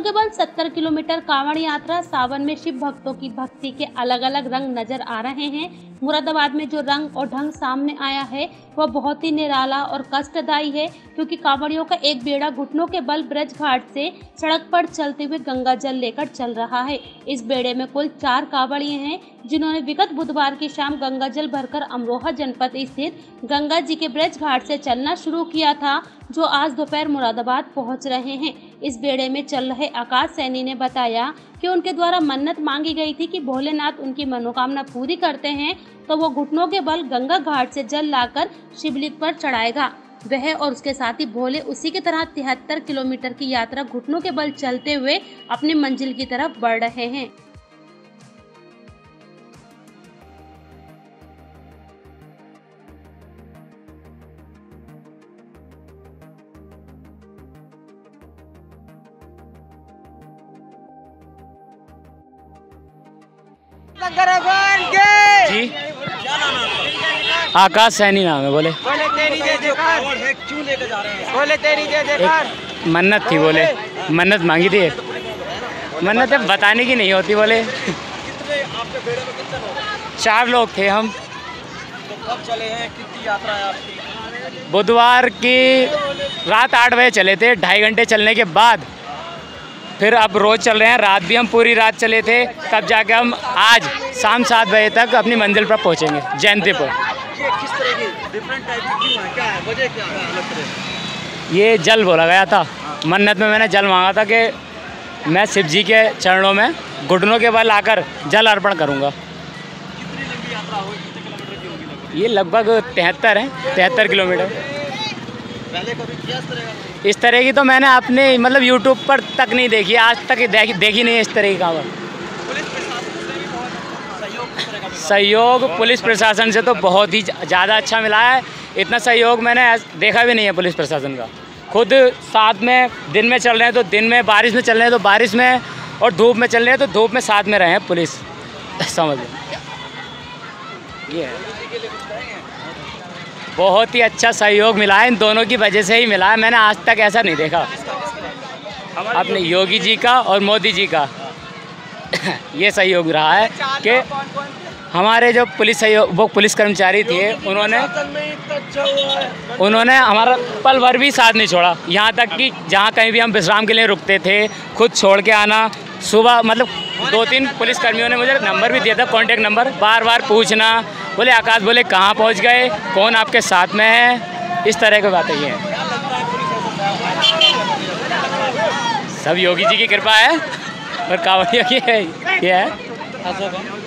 के बल 70 किलोमीटर कांवड़ यात्रा। सावन में शिव भक्तों की भक्ति के अलग अलग रंग नजर आ रहे हैं। मुरादाबाद में जो रंग और ढंग सामने आया है वह बहुत ही निराला और कष्टदायी है, क्योंकि कांवड़ियों का एक बेड़ा घुटनों के बल ब्रज घाट से सड़क पर चलते हुए गंगा जल लेकर चल रहा है। इस बेड़े में कुल 4 कांवड़िए हैं, जिन्होंने विगत बुधवार की शाम गंगा जल भरकर अमरोहा जनपद स्थित गंगा जी के ब्रज घाट से चलना शुरू किया था, जो आज दोपहर मुरादाबाद पहुंच रहे हैं। इस बेड़े में चल रहे आकाश सैनी ने बताया कि उनके द्वारा मन्नत मांगी गई थी कि भोलेनाथ उनकी मनोकामना पूरी करते हैं तो वो घुटनों के बल गंगा घाट से जल लाकर शिवलिंग पर चढ़ाएगा। वह और उसके साथी भोले उसी की तरह 73 किलोमीटर की यात्रा घुटनों के बल चलते हुए अपनी मंजिल की तरफ बढ़ रहे हैं। जी आकाश सैनी नाम है। बोले मन्नत थी, बोले मन्नत मांगी थी। मन्नत बताने की नहीं होती। बोले 4 लोग थे हम। तो कब चले हैं? कितनी यात्रा है आपकी? बुधवार की रात 8 बजे चले थे। 2.5 घंटे चलने के बाद फिर अब रोज़ चल रहे हैं। रात भी हम पूरी रात चले थे, तब जाके हम आज शाम 7 बजे तक अपनी मंजिल पर पहुंचेंगे जयंतीपुर। ये किस तरह की डिफरेंट टाइप की क्यों है? क्या है वजह, क्या है अलग तरह? ये जल बोला गया था। मन्नत में मैंने जल मांगा था कि मैं शिव जी के चरणों में घुटनों के बल आकर जल अर्पण करूंगा। कितनी लंबी यात्रा होगी? कितने किलोमीटर की होगी? ये लगभग 73 है, 73 किलोमीटर। पहले कभी किया इस तरह का? इस तरह की तो मैंने अपने मतलब यूट्यूब पर तक नहीं देखी, आज तक देखी नहीं इस तरह की कांवड़। पुलिस प्रशासन से भी बहुत सहयोग किस तरह का? सहयोग पुलिस प्रशासन से तो बहुत ही ज़्यादा अच्छा मिला है। इतना सहयोग मैंने देखा भी नहीं है पुलिस प्रशासन का। खुद साथ में दिन में चल रहे हैं तो दिन में, बारिश में चल रहे हैं तो बारिश में, और धूप में चल रहे हैं तो धूप में साथ में रहे हैं पुलिस। समझ ये है। बहुत ही अच्छा सहयोग मिला है, इन दोनों की वजह से ही मिला है। मैंने आज तक ऐसा नहीं देखा। अपने योगी जी का और मोदी जी का ये सहयोग रहा है कि हमारे जो पुलिस सहयोग, वो पुलिस कर्मचारी थे, उन्होंने हमारा पल भर भी साथ नहीं छोड़ा। यहाँ तक कि जहाँ कहीं भी हम विश्राम के लिए रुकते थे, खुद छोड़ के आना। सुबह मतलब 2-3 पुलिसकर्मियों ने मुझे नंबर भी दिया था, कॉन्टेक्ट नंबर, बार बार पूछना। बोले आकाश, बोले कहाँ पहुँच गए, कौन आपके साथ में है, इस तरह की बातें ये हैं। सब योगी जी की कृपा है और कांवड़ियों की है, ये है।